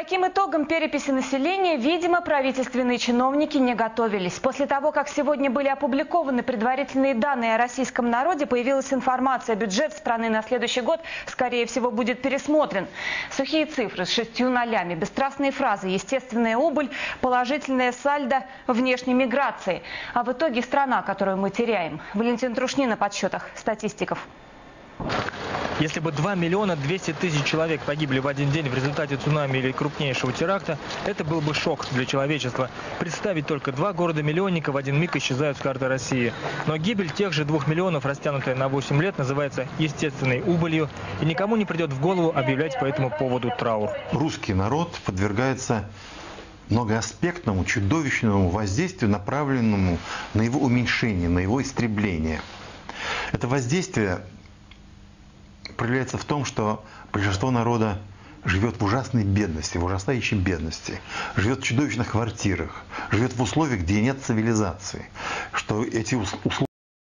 таким итогам переписи населения, видимо, правительственные чиновники не готовились. После того, как сегодня были опубликованы предварительные данные о российском народе, появилась информация, бюджет страны на следующий год, скорее всего, будет пересмотрен. Сухие цифры с 6 нолями, бесстрастные фразы, естественная убыль, положительное сальдо внешней миграции. А в итоге страна, которую мы теряем. Валентин Трушнин на подсчетах статистиков. Если бы 2 миллиона 200 тысяч человек погибли в один день в результате цунами или крупнейшего теракта, это был бы шок для человечества. Представить только 2 города-миллионника в один миг исчезают с карты России. Но гибель тех же 2 миллионов, растянутая на 8 лет, называется естественной убылью, и никому не придет в голову объявлять по этому поводу траур. Русский народ подвергается многоаспектному, чудовищному воздействию, направленному на его уменьшение, на его истребление. Это воздействие проявляется в том, что большинство народа живет в ужасной бедности, в ужасающей бедности, живет в чудовищных квартирах, живет в условиях, где нет цивилизации, что эти условия